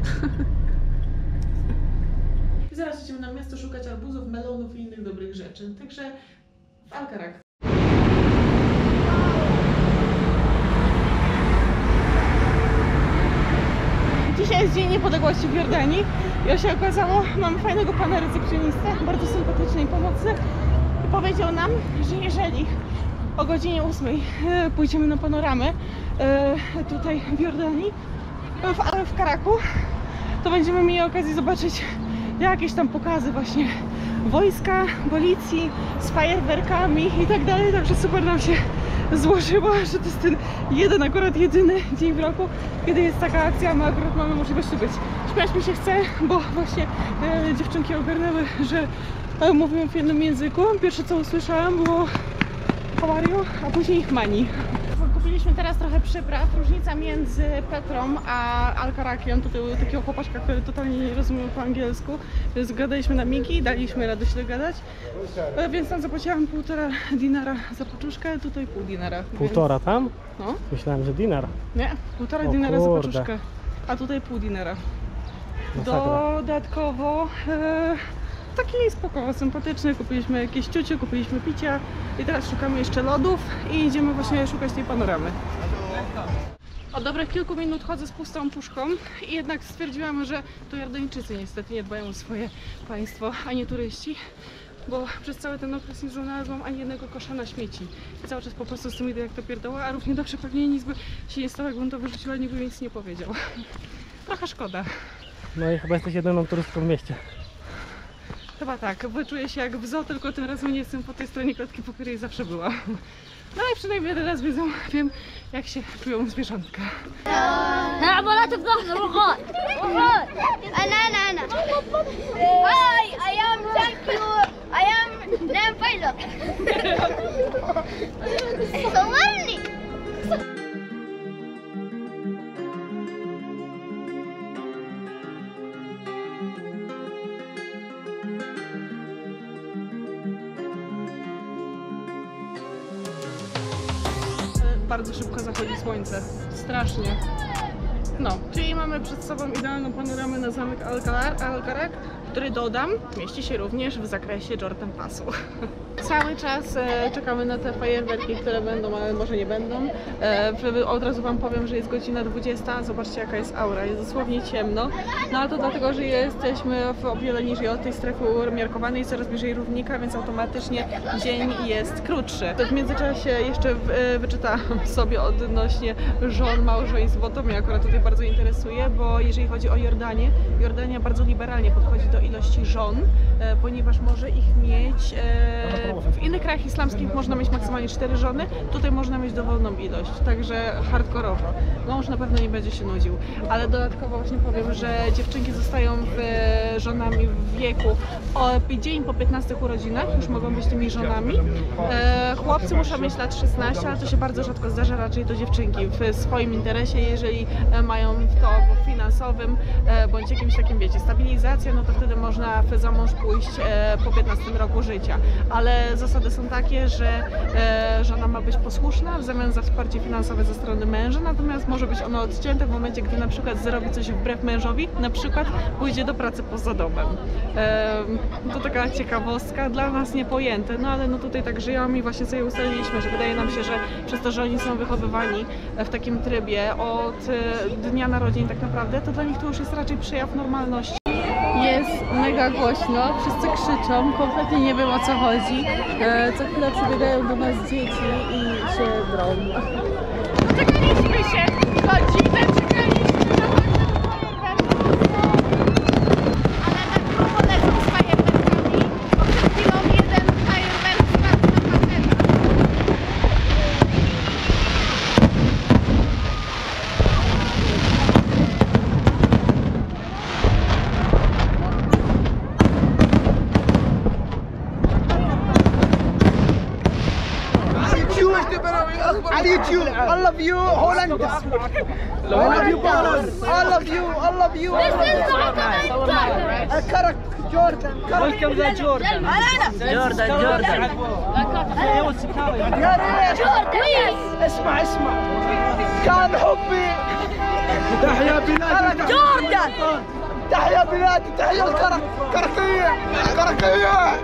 I zaraz idziemy na miasto szukać arbuzów, melonów i innych dobrych rzeczy. Także w Alcarak. Dzisiaj jest Dzień Niepodległości w Jordanii i jak się okazało, mamy fajnego pana recepcjonistę, bardzo sympatyczny i pomocny. I powiedział nam, że jeżeli o godzinie 8 pójdziemy na panoramę tutaj w Jordanii, w Karaku, to będziemy mieli okazję zobaczyć jakieś tam pokazy właśnie wojska, policji, z fajerwerkami i tak dalej. Także super nam się złożyło, że to jest ten jedyny dzień w roku, kiedy jest taka akcja, a my akurat mamy możliwość tu być. Śmiać mi się chce, bo właśnie dziewczynki ogarnęły, że mówią w jednym języku. Pierwsze co usłyszałam było how are you, a później ich mani. Kupiliśmy teraz trochę przypraw. Różnica między Petrą a Alcarakiem, tutaj takiego chłopaczka, który totalnie nie rozumiał po angielsku, więc gadaliśmy na migi, daliśmy radę się dogadać, więc tam zapłaciłam 1,5 dinara za poczuszkę, tutaj pół dinara. Półtora tam? No. Myślałem, że dinar. Nie, 1,5 dinara za poczuszkę, a tutaj pół dinara. Dodatkowo taki spoko, sympatyczny, kupiliśmy jakieś ciucie, kupiliśmy picia i teraz szukamy jeszcze lodów i idziemy właśnie szukać tej panoramy. Od dobrych kilku minut chodzę z pustą puszką i jednak stwierdziłam, że to Jordańczycy niestety nie dbają o swoje państwo, a nie turyści, bo przez cały ten okres nie znalazłam ani jednego kosza na śmieci. I cały czas po prostu z tym idę jak to pierdoła, a równie dobrze pewnie nic by się nie stało, jakbym to wyrzuciła, nikt by nic nie powiedział. Trochę szkoda. No i chyba jesteś jedyną turystką w mieście. Chyba tak, bo czuję się jak w zoo, tylko tym razem nie jestem po tej stronie klatki, po której zawsze była. No i przynajmniej jeden raz wiem, jak się czują zwierzątka. Bardzo szybko zachodzi słońce. Strasznie. No, czyli mamy przed sobą idealną panoramę na zamek Alcarak, który dodam, mieści się również w zakresie Jordan Passu. Cały czas czekamy na te fajerwerki, które będą, ale może nie będą. Od razu wam powiem, że jest godzina 20. Zobaczcie jaka jest aura, jest dosłownie ciemno. No ale to dlatego, że jesteśmy o wiele niżej od tej strefy umiarkowanej, coraz bliżej równika, więc automatycznie dzień jest krótszy. W międzyczasie jeszcze wyczytałam sobie odnośnie żon, małżeństw, bo to mnie akurat tutaj bardzo interesuje, bo jeżeli chodzi o Jordanię, Jordania bardzo liberalnie podchodzi do ilości żon, ponieważ może ich mieć w innych krajach islamskich można mieć maksymalnie 4 żony, tutaj można mieć dowolną ilość, także hardkorowo. Mąż na pewno nie będzie się nudził, ale dodatkowo właśnie powiem, że dziewczynki zostają żonami w wieku dzień po 15 urodzinach, już mogą być tymi żonami. Chłopcy muszą mieć lat 16, ale to się bardzo rzadko zdarza, raczej to dziewczynki w swoim interesie, jeżeli mają to finansowym, bądź jakimś takim, wiecie, stabilizacja, no to wtedy można za mąż pójść po 15 roku życia. Ale zasady są takie, że żona ma być posłuszna w zamian za wsparcie finansowe ze strony męża, natomiast może być ono odcięte w momencie, gdy na przykład zrobi coś wbrew mężowi, na przykład pójdzie do pracy poza domem. To taka ciekawostka, dla nas niepojęte, no ale no tutaj tak żyją i właśnie sobie ustaliliśmy, że wydaje nam się, że przez to, że oni są wychowywani w takim trybie od dnia narodzin tak naprawdę, to dla nich to już jest raczej przejaw normalności. Jest mega głośno, wszyscy krzyczą, kompletnie nie wiem o co chodzi. Co chwilę przybiegają do nas dzieci i się drą. Czekaliśmy się, godzinę czekaliśmy na ale na krótko lecą z fajerwerkami, bo przed chwilą jeden fajerwerk spadł na faceta. على اليوتيوب I love you Holland I love you Poland I love you This is Jordan. Alcarak Jordan Welcome to Jordan. Jordan. يا ريت اسمع كان حبي تحيا بلادي جوردن تحيا بلادي تحيا الكركية كركية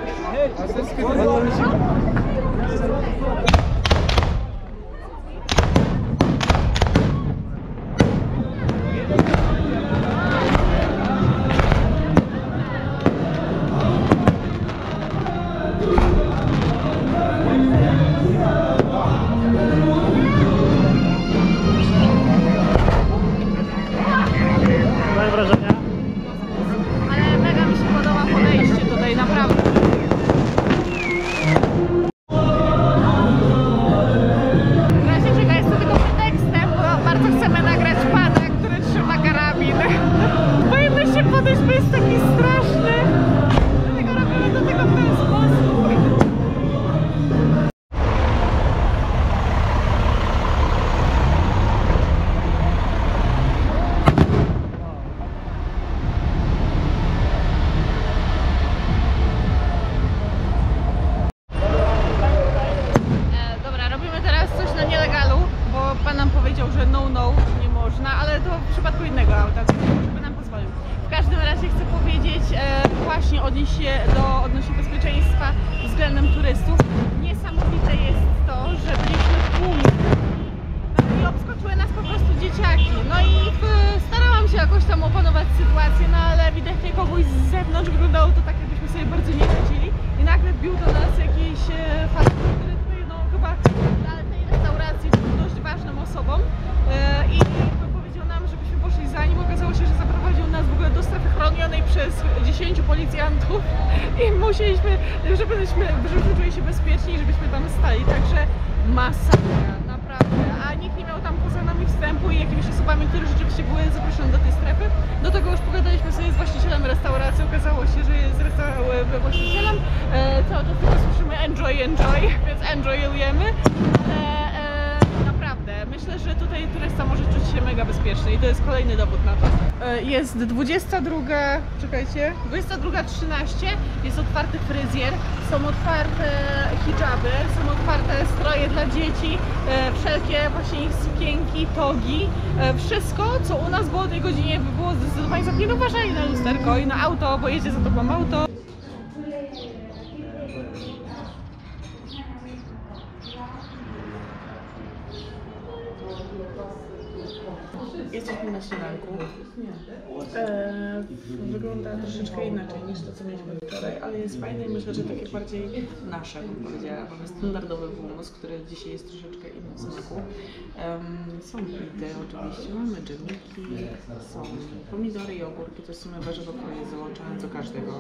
Moje wrażenia? Ale mega mi się podoba podejście tutaj, naprawdę. W razie czego jest to tylko pretekstem, bo bardzo chcemy nagrać pana, który trzyma karabin. Boimy się podejść, bo jest taki straszny. Dlatego robimy do tego w ten sposób. Dobra, robimy teraz coś na nielegalu, bo pan nam powiedział, że no, nie można, ale to w przypadku innego auta, żeby nam pozwolił. W każdym razie chcę powiedzieć, właśnie odnieść się odnośnie bezpieczeństwa względem turystów. Niesamowite jest to, że byliśmy w tłumie i obskoczyły nas po prostu dzieciaki. No i starałam się jakoś tam opanować sytuację, no ale ewidentnie kogoś z zewnątrz wyglądało to tak, jakbyśmy sobie bardzo nie radzili i nagle wbił do nas jakiś facet, który tutaj no chyba dla tej restauracji był dość ważną osobą i powiedział nam, żebyśmy poszli za nim. Okazało się, że zaprowadził nas w ogóle do strefy chronionej przez 10 policjantów i musieliśmy, żebyśmy czuli się bezpieczni, żebyśmy tam stali, także masakra, naprawdę, a nikt nie miał tam poza nami wstępu i jakimiś osobami, które rzeczywiście były zaproszone do tej strefy. Do tego już pogadaliśmy sobie z właścicielem restauracji, okazało się, że jest właścicielem, cały czas tylko słyszymy enjoy, więc enjoyujemy, ale naprawdę, myślę, że tutaj turysta może czuć się mega bezpiecznie i to jest kolejny dowód na to. Jest 22:13, jest otwarty fryzjer, są otwarte hijaby, są otwarte stroje dla dzieci, wszelkie właśnie ich sukienki, togi, wszystko co u nas było o tej godzinie by było zdecydowanie zamknięte. Uważali na lusterko i na auto, bo jedzie za tobą auto. Jesteśmy na śniadanku. Wygląda troszeczkę inaczej niż to, co mieliśmy wczoraj, ale jest fajne i myślę, że takie bardziej nasze, bym powiedziała. Mamy standardowy wóz, który dzisiaj jest troszeczkę inny w smaku. Są pity oczywiście, mamy dżemiki, są pomidory i ogórki, to są warzywa, które jest załączone do każdego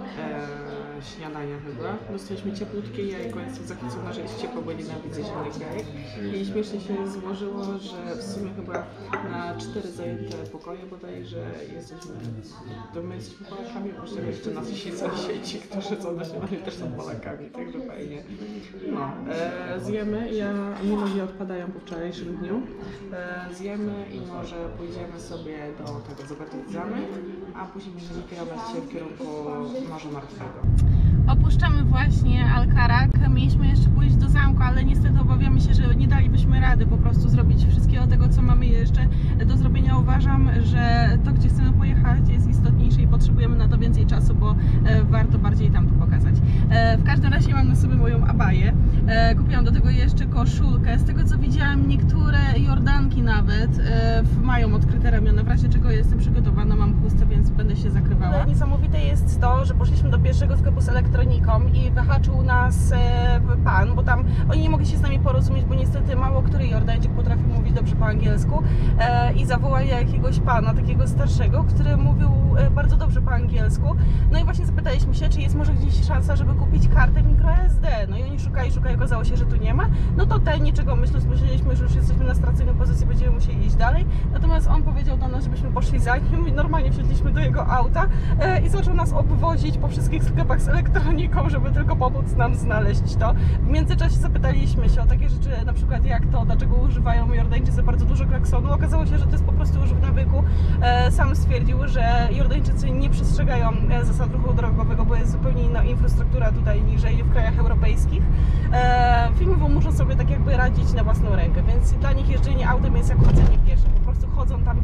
śniadania chyba. Dostaliśmy cieplutkie jajko, jestem zachwycona, że jest ciepło, bo nienawidzę zimnych jajek. I śmiesznie się złożyło, że w sumie chyba na 4 zajęte pokoje bodajże jesteśmy, to my jesteśmy Polakami, może jeszcze nas sąsiedzi, którzy są na śniadaniu, też są Polakami, także fajnie. No, zjemy, mi nogi odpadają po wczorajszym dniu, zjemy i może pójdziemy sobie do tego zobaczyć zamek, a później będziemy kierować się w kierunku Morza Martwego. Opuszczamy właśnie Alcarak. Mieliśmy jeszcze pójść do zamku, ale niestety obawiamy się, że nie dalibyśmy rady po prostu zrobić wszystkiego tego, co mamy jeszcze do zrobienia. Uważam, że to, gdzie chcemy pojechać, jest istotniejsze i potrzebujemy na to więcej czasu, bo warto bardziej tam to pokazać. W każdym razie mam na sobie moją abaję. Kupiłam do tego jeszcze koszulkę. Z tego, co widziałam, niektóre Jordanki nawet mają odkryte ramiona, w razie czego jestem przygotowana, mam chustę, więc będę się zakrywała. Niesamowite jest to, że poszliśmy do pierwszego sklepu z elektroniką i wyhaczył nas pan, bo tam oni nie mogli się z nami porozumieć, bo niestety mało który Jordańczyk potrafi mówić dobrze po angielsku i zawołali jakiegoś pana, takiego starszego, który mówił bardzo dobrze po angielsku. No i właśnie zapytaliśmy się, czy jest może gdzieś szansa, żeby kupić kartę microSD. No i oni szukali, okazało się, że tu nie ma. No to niczego myśleliśmy, że już jesteśmy na straconej pozycji, będziemy musieli iść dalej. Natomiast on powiedział do nas, żebyśmy poszli za nim i normalnie wsiedliśmy do jego auta i zaczął nas obwozić po wszystkich sklepach z elektroniką, żeby tylko pomóc nam znaleźć to. W międzyczasie zapytaliśmy się o takie rzeczy, na przykład jak to, dlaczego używają Jordańczycy bardzo dużo klaksonu. Okazało się, że to jest po prostu już w nawyku. Sam stwierdził, że Jordańczycy nie przestrzegają zasad ruchu drogowego, bo jest zupełnie inna infrastruktura tutaj niżeli w krajach europejskich. Filmowo muszą sobie tak jakby radzić na własną rękę, więc dla nich jeżdżenie autem jest jak chodzenie pieszo. Po prostu chodzą tam,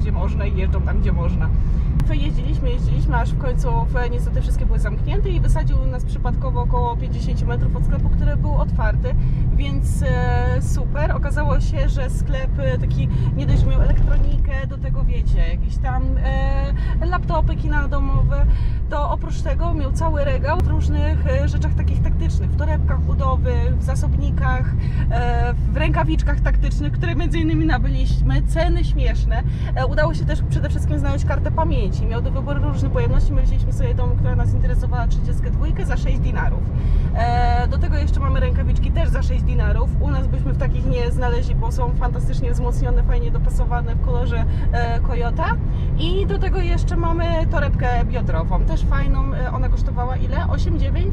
gdzie można i jeżdżą tam, gdzie można. Jeździliśmy, aż w końcu niestety wszystkie były zamknięte i wysadził nas przypadkowo około 50 metrów od sklepu, który był otwarty, więc super. Okazało się, że sklep taki nie dość, że miał elektronikę, do tego wiecie, jakieś tam laptopy, kina domowe, to oprócz tego miał cały regał w różnych rzeczach takich taktycznych, w torebkach budowych, w zasobnikach, w rękawiczkach taktycznych, które między innymi nabyliśmy, ceny śmieszne. Udało się też przede wszystkim znaleźć kartę pamięci. Miał do wyboru różne pojemności, my wzięliśmy sobie tą, która nas interesowała, 32 za 6 dinarów. Do tego jeszcze mamy rękawiczki też za 6 dinarów. U nas byśmy w takich nie znaleźli, bo są fantastycznie wzmocnione, fajnie dopasowane w kolorze Kojota. I do tego jeszcze mamy torebkę biodrową, też fajną. Ona kosztowała ile? 8,9?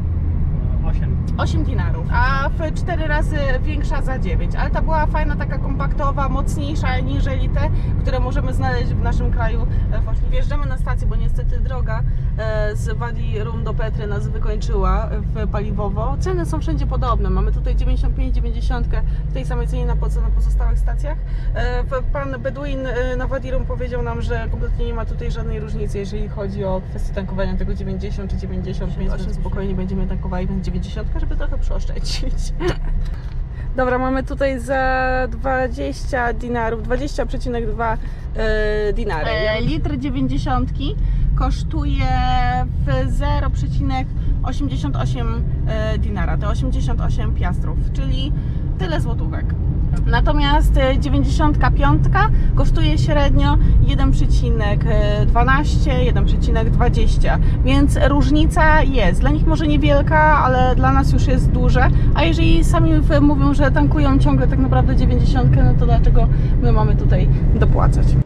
8 dinarów, a w 4 razy większa za 9, ale ta była fajna, taka kompaktowa, mocniejsza niżeli te, które możemy znaleźć w naszym kraju. Właśnie wjeżdżamy na stację, bo niestety droga z Wadi Rum do Petry nas wykończyła paliwowo. Ceny są wszędzie podobne, mamy tutaj 95-90 w tej samej cenie co na pozostałych stacjach. Pan Beduin na Wadi Rum powiedział nam, że kompletnie nie ma tutaj żadnej różnicy, jeżeli chodzi o kwestię tankowania tego 90 czy 95, spokojnie będziemy tankowali 90, żeby trochę przeoszczędzić. Dobra, mamy tutaj za 20 dinarów, 20,2 dinary. Litr 90 kosztuje w 0,88 dinara, to 88 piastrów, czyli tyle złotówek. Natomiast 95 kosztuje średnio 1,12, 1,20, więc różnica jest. Dla nich może niewielka, ale dla nas już jest duże. A jeżeli sami mówią, że tankują ciągle tak naprawdę 90, no to dlaczego my mamy tutaj dopłacać?